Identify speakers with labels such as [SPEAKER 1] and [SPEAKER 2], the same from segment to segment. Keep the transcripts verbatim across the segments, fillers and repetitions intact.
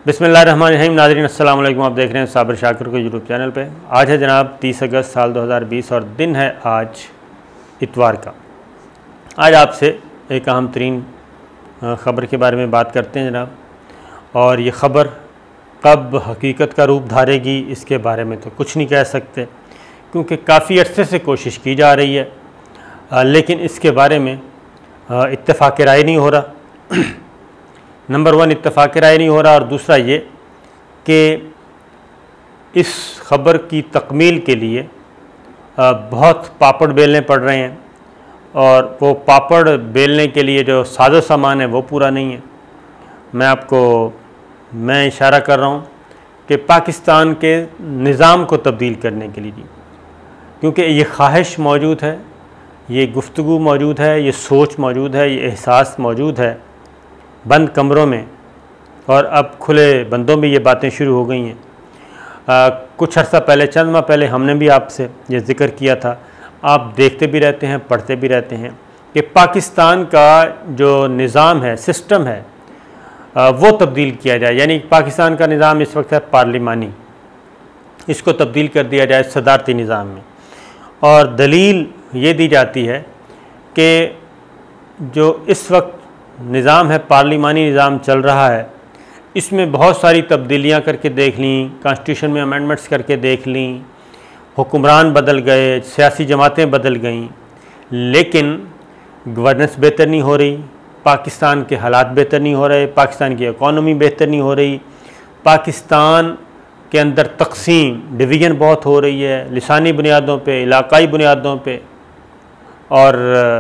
[SPEAKER 1] बिस्मिल्लाहिर्रहमानिर्रहीम। नाज़रीन अस्सलाम वालेकुम। आप देख रहे हैं साबिर शाकिर को यूट्यूब चैनल पे। आज है जनाब तीस अगस्त साल दो हज़ार बीस और दिन है आज इतवार का। आज आपसे एक अहम तरीन ख़बर के बारे में बात करते हैं जनाब, और ये ख़बर कब हकीकत का रूप धारेगी इसके बारे में तो कुछ नहीं कह सकते, क्योंकि काफ़ी अरसे से कोशिश की जा रही है, आ, लेकिन इसके बारे में इत्तेफाक राय नहीं हो रहा। नंबर वन इत्तेफाक राय नहीं हो रहा, और दूसरा ये कि इस ख़बर की तकमील के लिए बहुत पापड़ बेलने पड़ रहे हैं, और वो पापड़ बेलने के लिए जो साजो सामान है वो पूरा नहीं है। मैं आपको मैं इशारा कर रहा हूँ कि पाकिस्तान के निज़ाम को तब्दील करने के लिए, क्योंकि ये ख्वाहिश मौजूद है, ये गुफ्तगू मौजूद है, ये सोच मौजूद है, ये एहसास मौजूद है बंद कमरों में, और अब खुले बंदों में ये बातें शुरू हो गई हैं। आ, कुछ अर्सा पहले, चंद माह पहले हमने भी आपसे ये ज़िक्र किया था, आप देखते भी रहते हैं, पढ़ते भी रहते हैं कि पाकिस्तान का जो निज़ाम है, सिस्टम है, आ, वो तब्दील किया जाए। यानी पाकिस्तान का निज़ाम इस वक्त है पार्लिमानी, इसको तब्दील कर दिया जाए सदारती निज़ाम में। और दलील ये दी जाती है कि जो इस वक्त निज़ाम है, पार्लिमानी निज़ाम चल रहा है, इसमें बहुत सारी तब्दीलियां करके देख लीं, कॉन्स्टिट्यूशन में अमेंडमेंट्स करके देख लीं, हुक्मरान बदल गए, सियासी जमातें बदल गईं, लेकिन गवर्नेंस बेहतर नहीं हो रही, पाकिस्तान के हालात बेहतर नहीं हो रहे, पाकिस्तान की इकॉनमी बेहतर नहीं हो रही, पाकिस्तान के अंदर तकसीम, डिवीज़न बहुत हो रही है, लिसानी बुनियादों पे, इलाकाई बुनियादों पे, और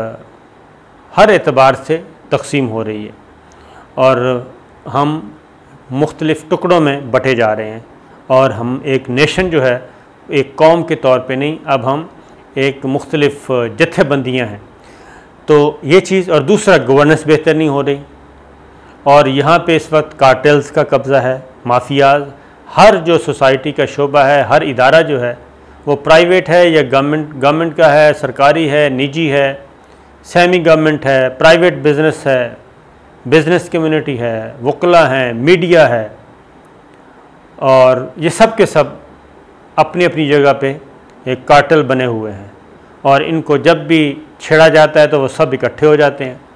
[SPEAKER 1] हर एतबार से तकसीम हो रही है, और हम मुख्तलिफ़ टुकड़ों में बटे जा रहे हैं, और हम एक नेशन जो है, एक कौम के तौर पे नहीं, अब हम एक मुख्तलिफ़ जत्थेबंदियाँ हैं। तो ये चीज़, और दूसरा गवर्नेंस बेहतर नहीं हो रही, और यहाँ पे इस वक्त कार्टेल्स का कब्ज़ा है, माफियाज, हर जो सोसाइटी का शोबा है, हर इदारा जो है वो प्राइवेट है या गवर्नमेंट गवर्नमेंट का है, सरकारी है, निजी है, सेमी गवर्नमेंट है, प्राइवेट बिज़नेस है, बिज़नेस कम्युनिटी है, वकला हैं, मीडिया है, और ये सब के सब अपनी अपनी जगह पे एक कार्टेल बने हुए हैं, और इनको जब भी छेड़ा जाता है तो वो सब इकट्ठे हो जाते हैं,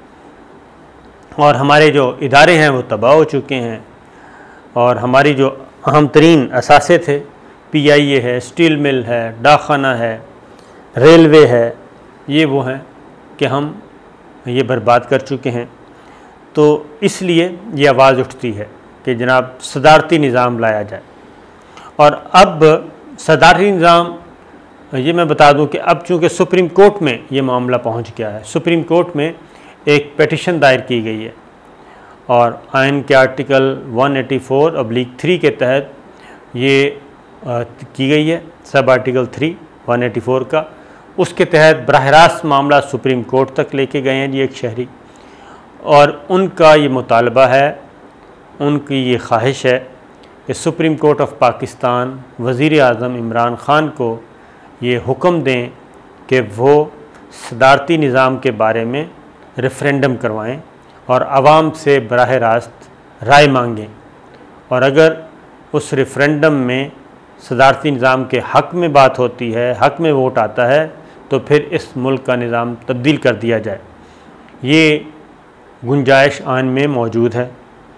[SPEAKER 1] और हमारे जो इदारे हैं वो तबाह हो चुके हैं, और हमारी जो अहम तरीन असासे थे, पी आई ए है, स्टील मिल है, डाकखाना है, रेलवे है, ये वो हैं कि हम ये बर्बाद कर चुके हैं। तो इसलिए ये आवाज़ उठती है कि जनाब सदारती निज़ाम लाया जाए। और अब सदारती निज़ाम, ये मैं बता दूं कि अब चूँकि सुप्रीम कोर्ट में ये मामला पहुंच गया है, सुप्रीम कोर्ट में एक पेटिशन दायर की गई है, और आइन के आर्टिकल एक सौ चौरासी ऑब्लिक थ्री के तहत ये आ, की गई है, सब आर्टिकल थ्री एक सौ चौरासी का, उसके तहत बराह रास्त मामला सुप्रीम कोर्ट तक लेके गए हैं जी एक शहरी, और उनका ये मुतालबा है, उनकी ये ख्वाहिश है कि सुप्रीम कोर्ट ऑफ पाकिस्तान वज़ीर आज़म इमरान ख़ान को ये हुक्म दें कि वो सदारती निज़ाम के बारे में रेफ़रेंडम करवाएं और आवाम से बराह रास्त राय मांगें, और अगर उस रेफ़रेंडम में सदारती निज़ाम के हक़ में बात होती है, हक़ में वोट आता है, तो फिर इस मुल्क का निज़ाम तब्दील कर दिया जाए। ये गुंजाइश आइन में मौजूद है।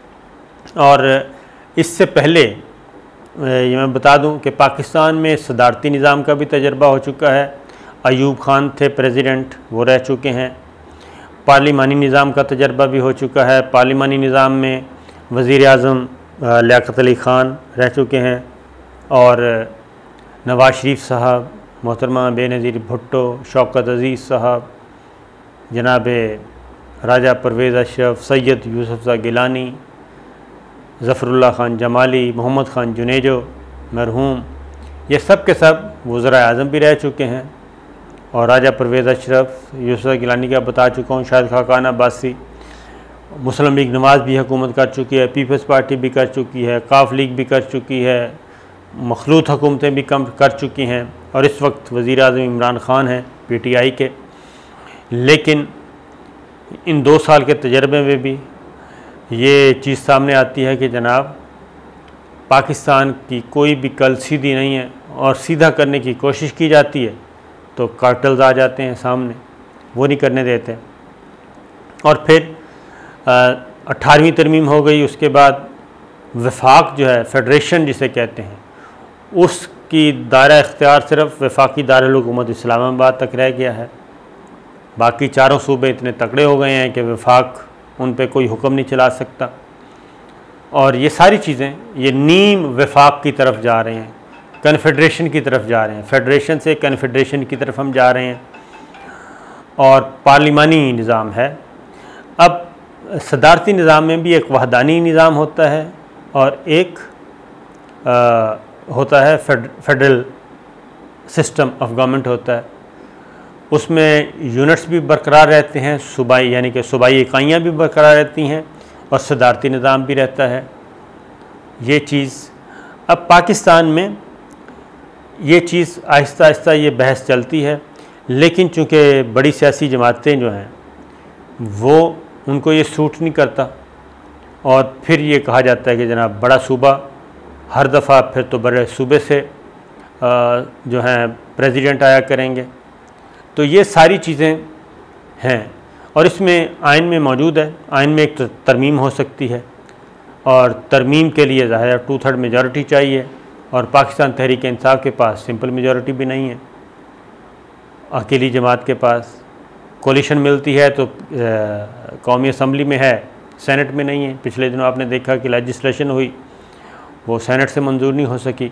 [SPEAKER 1] और इससे पहले ये मैं बता दूं कि पाकिस्तान में सदारती निज़ाम का भी तजर्बा हो चुका है। अयूब ख़ान थे प्रेसिडेंट, वो रह चुके हैं। पार्लिमानी निज़ाम का तजर्बा भी हो चुका है। पार्लिमानी निज़ाम में वज़ीर आज़म लियाक़त अली ख़ान रह चुके हैं, और नवाज़ शरीफ साहब, मोहतरमा बेनज़ीर भुट्टो, शौकत अज़ीज़ साहब, जनाब राजा परवेज़ अशरफ, सैयद यूसुफ़ गिलानी, ज़फ़रुल्लाह ख़ान जमाली, मोहम्मद ख़ान जुनेजो मरहूम, ये सब के सब वज़राए आज़म भी रह चुके हैं। और राजा परवेज़ अशरफ, यूसुफ़ गिलानी का बता चुका हूँ, शाहिद खाकान अब्बासी, मुस्लिम लीग नवाज़ भी हुकूमत कर चुकी है, पीपल्स पार्टी भी कर चुकी है, काफ लीग भी कर चुकी है, मखलूत हुकूमतें भी कम कर चुकी हैं, और इस वक्त वज़ीर आज़म इमरान ख़ान हैं पी टी आई के। लेकिन इन दो साल के तजर्बे में भी ये चीज़ सामने आती है कि जनाब पाकिस्तान की कोई भी कल सीधी नहीं है और सीधा करने की कोशिश की जाती है तो कार्टल्स आ जाते हैं सामने, वो नहीं करने देते। और फिर अठारहवीं तरमीम हो गई, उसके बाद वफाक जो है, फेडरेशन जिसे कहते हैं, उसकी दायरा इख्तियार सिर्फ वफाकी दारुल हुकूमत इस्लामाबाद तक रह गया है। बाकी चारों सूबे इतने तगड़े हो गए हैं कि वफाक उन पे कोई हुक्म नहीं चला सकता। और ये सारी चीज़ें ये नीम वफाक की तरफ जा रहे हैं, कन्फेडरेशन की तरफ जा रहे हैं, फेडरेशन से कन्फेडरेशन की तरफ हम जा रहे हैं। और पार्लिमानी निज़ाम है। अब सदारती निज़ाम में भी एक वहदानी निज़ाम होता है और एक आ, होता है fed, federal system of government होता है। उसमें यूनिट्स भी बरकरार रहते हैं, सूबाई यानी कि सूबाई इकाइयाँ भी बरकरार रहती हैं और सदारती निज़ाम भी रहता है। ये चीज़ अब पाकिस्तान में ये चीज़ आहिस्ता आहिस्ता ये बहस चलती है, लेकिन चूँकि बड़ी सियासी जमातें जो हैं वो उनको ये सूट नहीं करता और फिर ये कहा जाता है कि जनाब बड़ा सूबा हर दफ़ा फिर तो बड़े सूबे से जो हैं प्रेसिडेंट आया करेंगे। तो ये सारी चीज़ें हैं और इसमें आइन में मौजूद है। आइन में एक तरमीम हो सकती है और तरमीम के लिए ज़ाहिर टू थर्ड मेजॉरिटी चाहिए और पाकिस्तान तहरीक इंसाफ के पास सिंपल मेजॉरिटी भी नहीं है। अकेली जमात के पास कोलिशन मिलती है तो कौमी असम्बली में है, सेनेट में नहीं है। पिछले दिनों आपने देखा कि लेजिस्लेशन हुई, वो सेनेट से मंजूर नहीं हो सकी,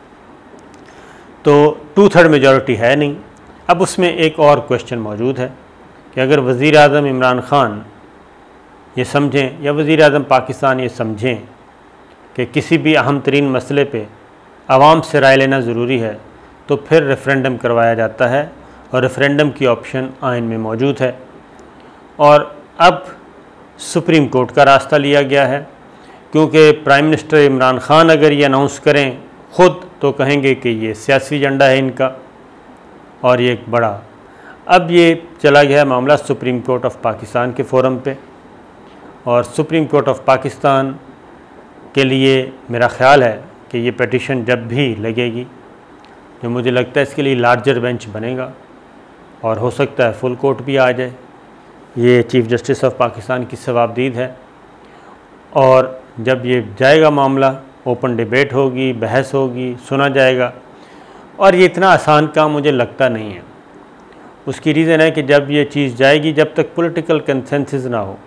[SPEAKER 1] तो टू थर्ड मेजॉरिटी है नहीं। अब उसमें एक और क्वेश्चन मौजूद है कि अगर वज़ीर आज़म इमरान ख़ान ये समझें या वज़ीर आज़म पाकिस्तान ये समझें कि किसी भी अहम तरीन मसले पे आवाम से राय लेना ज़रूरी है तो फिर रेफ़रेंडम करवाया जाता है और रेफ़रेंडम की ऑप्शन आइन में मौजूद है। और अब सुप्रीम कोर्ट का रास्ता लिया गया है, क्योंकि प्राइम मिनिस्टर इमरान ख़ान अगर ये अनाउंस करें ख़ुद तो कहेंगे कि ये सियासी एजेंडा है इनका और ये एक बड़ा। अब ये चला गया है मामला सुप्रीम कोर्ट ऑफ पाकिस्तान के फ़ोरम पे और सुप्रीम कोर्ट ऑफ पाकिस्तान के लिए मेरा ख़्याल है कि ये पिटीशन जब भी लगेगी, जो मुझे लगता है इसके लिए लार्जर बेंच बनेगा और हो सकता है फुल कोर्ट भी आ जाए। ये चीफ़ जस्टिस ऑफ पाकिस्तान की सवाबदीद है और जब ये जाएगा मामला ओपन डिबेट होगी, बहस होगी, सुना जाएगा। और ये इतना आसान काम मुझे लगता नहीं है। उसकी रीज़न है कि जब ये चीज़ जाएगी, जब तक पॉलिटिकल कंसेंसस ना हो,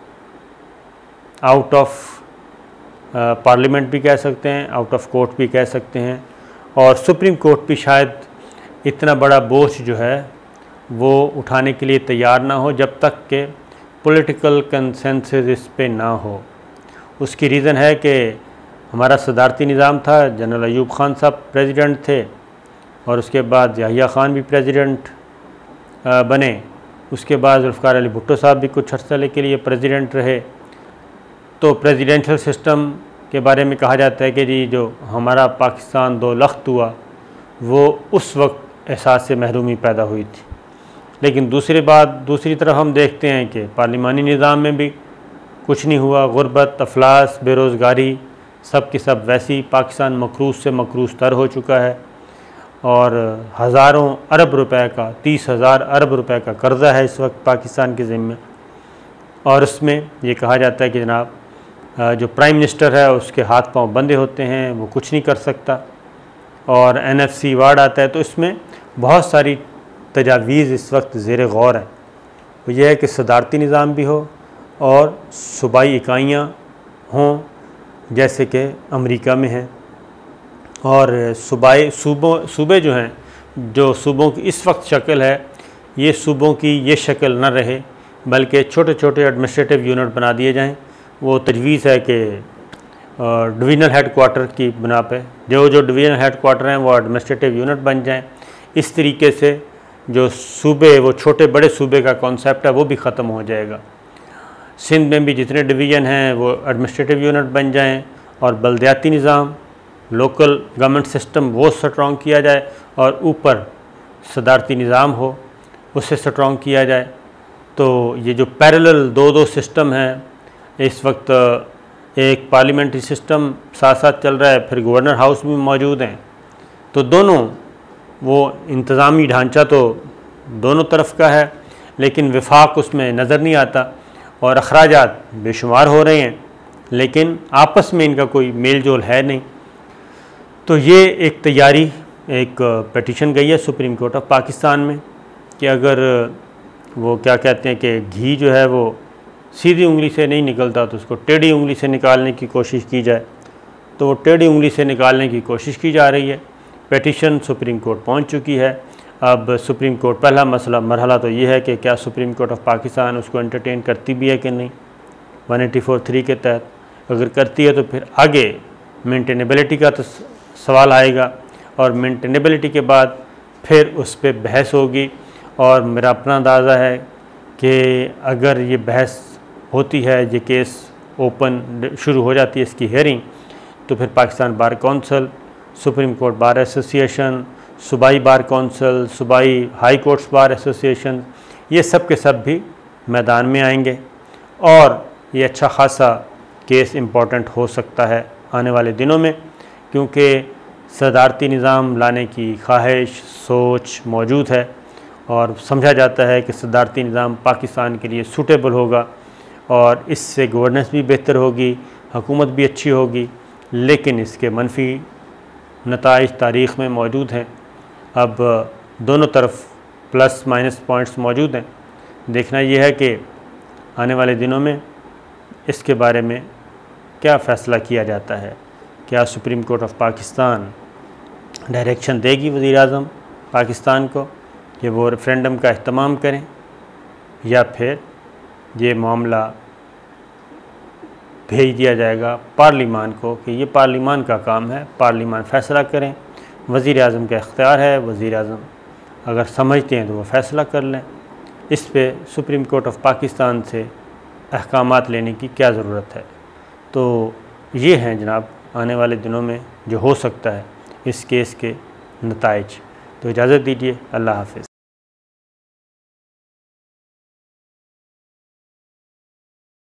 [SPEAKER 1] आउट ऑफ पार्लियामेंट भी कह सकते हैं, आउट ऑफ कोर्ट भी कह सकते हैं, और सुप्रीम कोर्ट भी शायद इतना बड़ा बोझ जो है वो उठाने के लिए तैयार ना हो जब तक कि पॉलिटिकल कंसेंसस इस पे ना हो। उसकी रीज़न है कि हमारा सदारती निज़ाम था, जनरल अयूब ख़ान साहब प्रेसिडेंट थे और उसके बाद याहिया ख़ान भी प्रेसिडेंट बने, उसके बाद ज़ुल्फ़िकार अली भुट्टो साहब भी कुछ अर्से के लिए प्रेसिडेंट रहे। तो प्रेसिडेंशियल सिस्टम के बारे में कहा जाता है कि जी जो हमारा पाकिस्तान दो लख्त हुआ वो उस वक्त एहसास से महरूमी पैदा हुई थी। लेकिन दूसरी बात दूसरी तरफ हम देखते हैं कि पार्लिमानी निज़ाम में भी कुछ नहीं हुआ। गुर्बत, अफलास, बेरोज़गारी सब के सब वैसी, पाकिस्तान मकरूज़ से मकरूज़ तर हो चुका है और हज़ारों अरब रुपए का, तीस हज़ार अरब रुपए का कर्ज़ा है इस वक्त पाकिस्तान के ज़िम्मे। और उसमें ये कहा जाता है कि जनाब जो प्राइम मिनिस्टर है उसके हाथ पांव बंधे होते हैं, वो कुछ नहीं कर सकता और एन एफ सी वार्ड आता है। तो इसमें बहुत सारी तजावीज़ इस वक्त ज़ेर गौर है। वो ये है कि सदारती निज़ाम भी हो और सूबाई इकाइयाँ हों जैसे कि अमेरिका में हैं, और सूबाई सूबों सूबे जो हैं, जो सूबों की इस वक्त शक्ल है, ये सूबों की ये शक्ल न रहे बल्कि छोटे छोटे एडमिनिस्ट्रेटिव यूनिट बना दिए जाएं। वो तजवीज़ है कि डिवीज़नल हेड क्वार्टर की बिना पे जो जो डिवीज़नल हेड क्वार्टर हैं वो एडमिनिस्ट्रेटिव यूनिट बन जाएं। इस तरीके से जो सूबे, वो छोटे बड़े सूबे का कॉन्सेप्ट है वो भी ख़त्म हो जाएगा। सिंध में भी जितने डिवीज़न हैं वो एडमिनिस्ट्रेटिव यूनिट बन जाएं और बल्दियाती निज़ाम, लोकल गवर्नमेंट सिस्टम वो स्ट्रॉन्ग किया जाए और ऊपर सदारती निज़ाम हो, उससे स्ट्रॉन्ग किया जाए। तो ये जो पैरेलल दो दो सिस्टम हैं इस वक्त एक पार्लियामेंट्री सिस्टम साथ साथ चल रहा है, फिर गवर्नर हाउस भी मौजूद हैं, तो दोनों वो इंतज़ामी ढांचा तो दोनों तरफ का है, लेकिन विफाक उसमें नज़र नहीं आता और अखराजात बेशुमार हो रहे हैं, लेकिन आपस में इनका कोई मेल जोल है नहीं। तो ये एक तैयारी, एक पटिशन गई है सुप्रीम कोर्ट ऑफ पाकिस्तान में कि अगर वो क्या कहते हैं कि घी जो है वो सीधी उंगली से नहीं निकलता तो उसको टेढ़ी उंगली से निकालने की कोशिश की जाए, तो वो टेढ़ी उंगली से निकालने की कोशिश की जा रही है। पटिशन सुप्रीम कोर्ट पहुंच चुकी है। अब सुप्रीम कोर्ट, पहला मसला मरहला तो ये है कि क्या सुप्रीम कोर्ट ऑफ पाकिस्तान उसको एंटरटेन करती भी है कि नहीं वन एटी फोर थ्री के तहत। अगर करती है तो फिर आगे मेंटेनेबिलिटी का तो सवाल आएगा और मेंटेनेबिलिटी के बाद फिर उस पर बहस होगी। और मेरा अपना अंदाज़ा है कि अगर ये बहस होती है, ये केस ओपन शुरू हो जाती है इसकी हेयरिंग, तो फिर Pakistan bar council, supreme court bar association, सूबाई बार कौंसिल, सूबाई हाई कोर्ट्स बार एसोसिएशन, ये सब के सब भी मैदान में आएंगे और ये अच्छा खासा केस इम्पॉर्टेंट हो सकता है आने वाले दिनों में, क्योंकि सदारती निज़ाम लाने की ख्वाहिश सोच मौजूद है और समझा जाता है कि सदारती निज़ाम पाकिस्तान के लिए सूटेबल होगा और इससे गवर्नेंस भी बेहतर होगी, हुकूमत भी अच्छी होगी। लेकिन इसके मनफी नताइज तारीख़ में मौजूद हैं। अब दोनों तरफ प्लस माइनस पॉइंट्स मौजूद हैं। देखना यह है कि आने वाले दिनों में इसके बारे में क्या फ़ैसला किया जाता है। क्या supreme court of Pakistan direction देगी वज़ीर आज़म पाकिस्तान को कि वो रेफरेंडम का अहतमाम करें, या फिर ये मामला भेज दिया जाएगा पार्लिमान को कि ये पार्लिमान का काम है, पार्लिमान फ़ैसला करें। वज़ीर आज़म का इख्तियार है, वज़ीर आज़म अगर समझते हैं तो वो फ़ैसला कर लें। इस पे सुप्रीम कोर्ट ऑफ पाकिस्तान से अहकामात लेने की क्या ज़रूरत है। तो ये हैं जनाब आने वाले दिनों में जो हो सकता है इस केस के नताइज। तो इजाज़त दीजिए, अल्लाह हाफ़िज़।